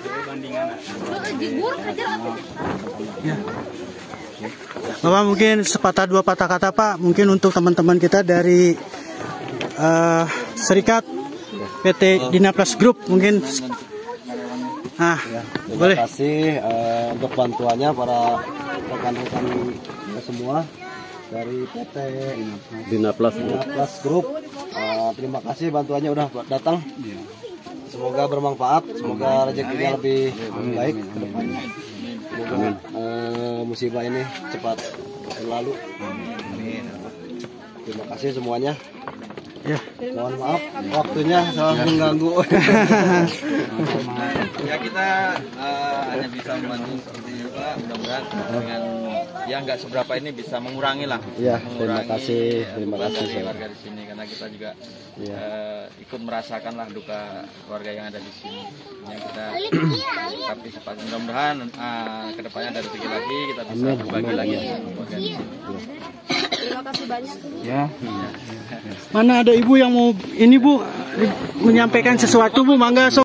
Ya. Bapak mungkin sepatah dua patah kata Pak, mungkin untuk teman-teman kita dari Serikat PT Dinaplas Group mungkin. Nah, boleh. Terima kasih untuk bantuannya para rekan-rekan semua dari PT Dinaplas Group. Terima kasih bantuannya udah datang. Semoga bermanfaat, semoga rezekinya lebih baik ke depannya. Semoga musibah ini cepat berlalu. Terima kasih semuanya. Ya. Mohon maaf waktunya salah mengganggu. Ya kita hanya bisa membantu seperti itu Pak. Mudah-mudahan dengan yang nggak seberapa ini bisa mengurangi lah. Ya, terima kasih dari warga di sini karena kita juga ikut merasakan lah duka warga yang ada di sini. Yang kita tapi mudah-mudahan kedepannya ada rezeki lagi kita bisa berbagi lagi dengan warga di sini. Terima kasih banyak. Ya. Mana ada ibu yang mau ini Bu menyampaikan sesuatu Bu, mangga.